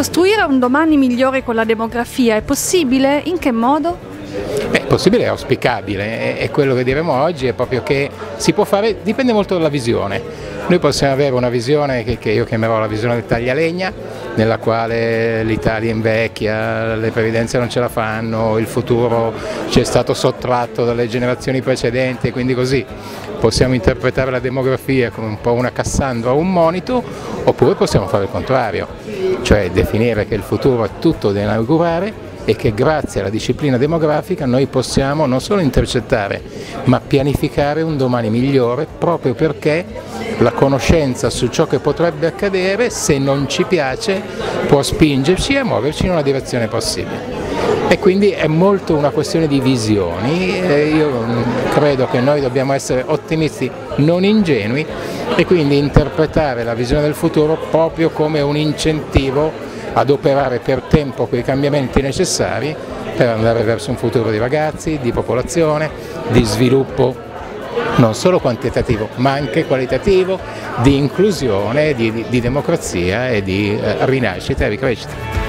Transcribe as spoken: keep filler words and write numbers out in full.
Costruire un domani migliore con la demografia è possibile? In che modo? Beh, possibile, è auspicabile, e quello che diremo oggi è proprio che si può fare, dipende molto dalla visione. Noi possiamo avere una visione che, che io chiamerò la visione del taglialegna, nella quale l'Italia invecchia, le previdenze non ce la fanno, il futuro ci è stato sottratto dalle generazioni precedenti, e quindi così possiamo interpretare la demografia come un po' una Cassandra o un monito, oppure possiamo fare il contrario, cioè definire che il futuro è tutto da inaugurare e che grazie alla disciplina demografica noi possiamo non solo intercettare ma pianificare un domani migliore, proprio perché la conoscenza su ciò che potrebbe accadere, se non ci piace, può spingerci a muoverci in una direzione possibile. E quindi è molto una questione di visioni, e io credo che noi dobbiamo essere ottimisti, non ingenui, e quindi interpretare la visione del futuro proprio come un incentivo ad operare per tempo quei cambiamenti necessari per andare verso un futuro di ragazzi, di popolazione, di sviluppo non solo quantitativo ma anche qualitativo, di inclusione, di, di, di democrazia e di eh, rinascita e ricrescita.